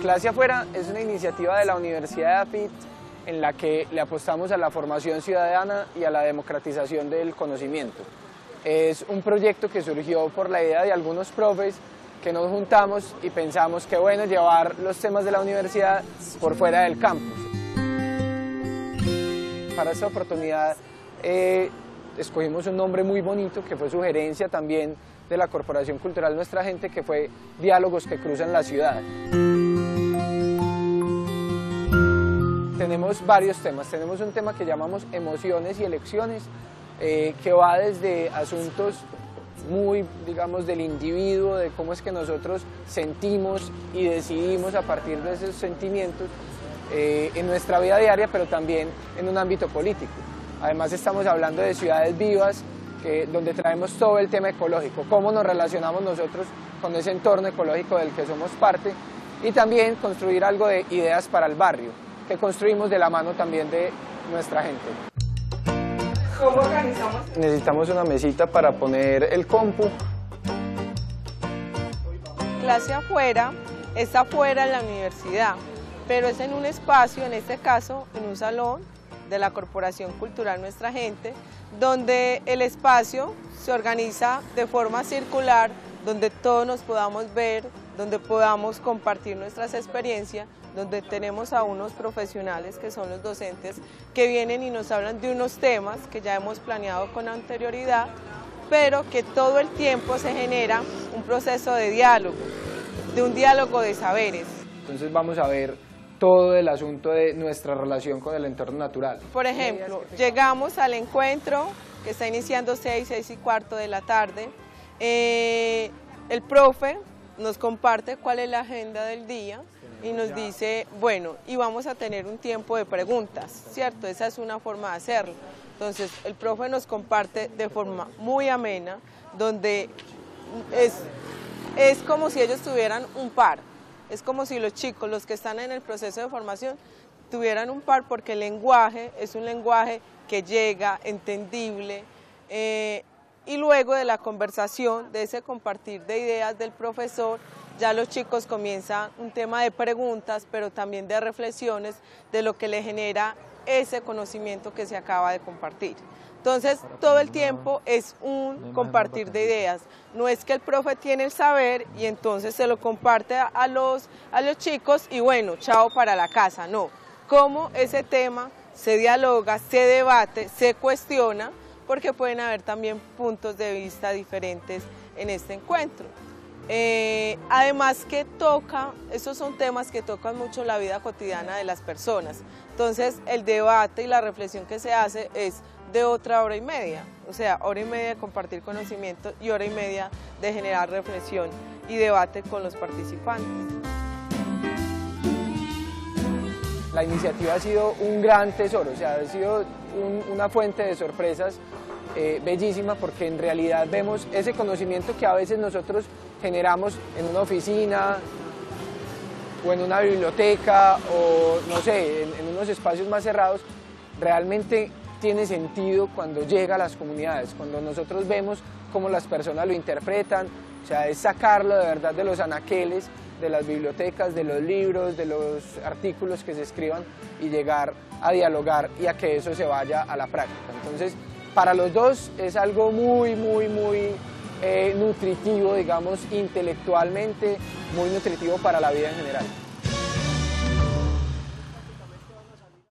Clase Afuera es una iniciativa de la Universidad de AFIT en la que le apostamos a la formación ciudadana y a la democratización del conocimiento. Es un proyecto que surgió por la idea de algunos profes que nos juntamos y pensamos que bueno llevar los temas de la universidad por fuera del campus. Para esta oportunidad escogimos un nombre muy bonito que fue sugerencia también de la Corporación Cultural Nuestra Gente, que fue Diálogos que Cruzan la Ciudad. Tenemos varios temas, tenemos un tema que llamamos Emociones y Elecciones, que va desde asuntos muy, digamos, del individuo, de cómo es que nosotros sentimos y decidimos a partir de esos sentimientos en nuestra vida diaria, pero también en un ámbito político. Además estamos hablando de ciudades vivas, donde traemos todo el tema ecológico, cómo nos relacionamos nosotros con ese entorno ecológico del que somos parte, y también construir algo de ideas para el barrio, que construimos de la mano también de nuestra gente. ¿Cómo organizamos? Necesitamos una mesita para poner el compu. Clase Afuera está afuera en la universidad, pero es en un espacio, en este caso, en un salón de la Corporación Cultural Nuestra Gente, donde el espacio se organiza de forma circular, donde todos nos podamos ver, donde podamos compartir nuestras experiencias, donde tenemos a unos profesionales que son los docentes que vienen y nos hablan de unos temas que ya hemos planeado con anterioridad, pero que todo el tiempo se genera un proceso de diálogo, de un diálogo de saberes. Entonces vamos a ver todo el asunto de nuestra relación con el entorno natural. Por ejemplo, llegamos al encuentro que está iniciando 6:15 de la tarde. El profe nos comparte cuál es la agenda del día y nos dice, bueno, y vamos a tener un tiempo de preguntas, ¿cierto? Esa es una forma de hacerlo. Entonces, el profe nos comparte de forma muy amena, donde es como si ellos tuvieran un par. Es como si los chicos, los que están en el proceso de formación, tuvieran un par, porque el lenguaje es un lenguaje que llega, entendible, y luego de la conversación, de ese compartir de ideas del profesor, ya los chicos comienzan un tema de preguntas, pero también de reflexiones de lo que le genera ese conocimiento que se acaba de compartir. Entonces, todo el tiempo es un compartir de ideas. No es que el profe tiene el saber y entonces se lo comparte a los chicos y bueno, chao para la casa. No, cómo ese tema se dialoga, se debate, se cuestiona, porque pueden haber también puntos de vista diferentes en este encuentro. Además que esos son temas que tocan mucho la vida cotidiana de las personas. Entonces, el debate y la reflexión que se hace es de otra hora y media, o sea, hora y media de compartir conocimiento y hora y media de generar reflexión y debate con los participantes. La iniciativa ha sido un gran tesoro, o sea, ha sido una fuente de sorpresas bellísima, porque en realidad vemos ese conocimiento que a veces nosotros generamos en una oficina o en una biblioteca o no sé, en unos espacios más cerrados, realmente tiene sentido cuando llega a las comunidades, cuando nosotros vemos cómo las personas lo interpretan, o sea, es sacarlo de verdad de los anaqueles, de las bibliotecas, de los libros, de los artículos que se escriban y llegar a dialogar y a que eso se vaya a la práctica. Entonces, para los dos es algo muy nutritivo, digamos, intelectualmente, muy nutritivo para la vida en general.